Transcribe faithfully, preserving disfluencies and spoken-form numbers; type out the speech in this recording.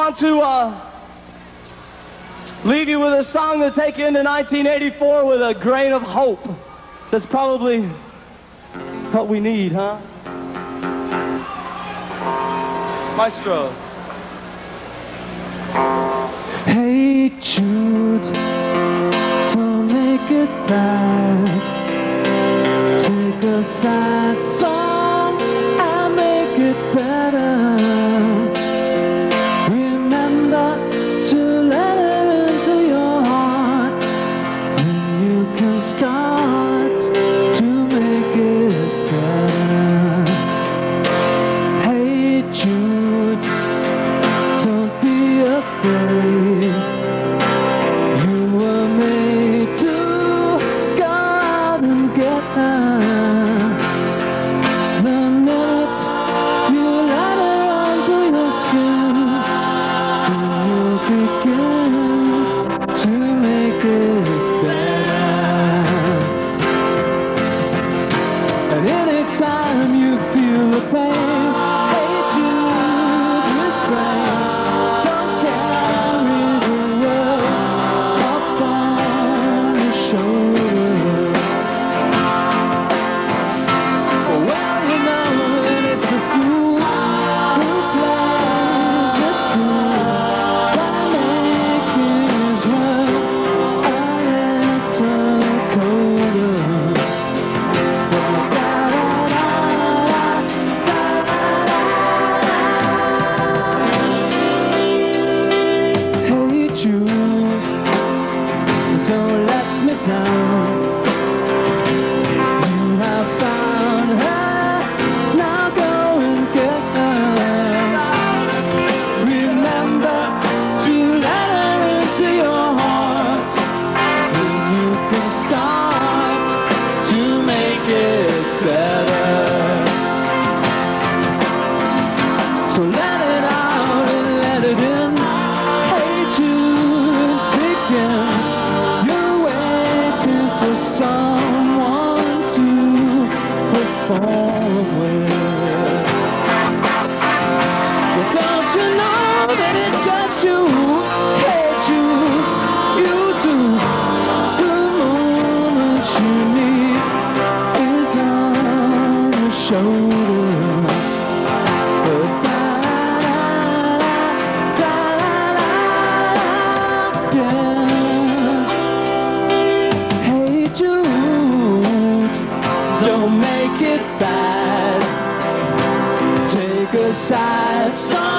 want to uh, leave you with a song to take you into nineteen eighty-four with a grain of hope. That's probably what we need, huh? Maestro. Hey Jude, don't make it bad. Take a sad song and make it better. Remember to let her into your heart, then you can start to make it better. Hey Jude, don't be afraid. You were made to go out and get her. The minute you let her under your skin, then you begin to make it better. And anytime you feel the pain, hey Jude, refrain. Don't carry the world up on your shoulder. Well, you know that it's a fool who plays it cool by making his world a little colder. Hey Jude, don't let me down. You have found her, now go and get her. Remember to let her into your heart, then you can start to make it better. So let it out and let it in. Hey Jude, begin. You're waiting for someone to perform with. But don't you know that it's just you? Hey Jude, you do. The moment you need is on your shoulder. But da-da-da-da-da, yeah. Hey Jude, don't make it bad. Take a sad song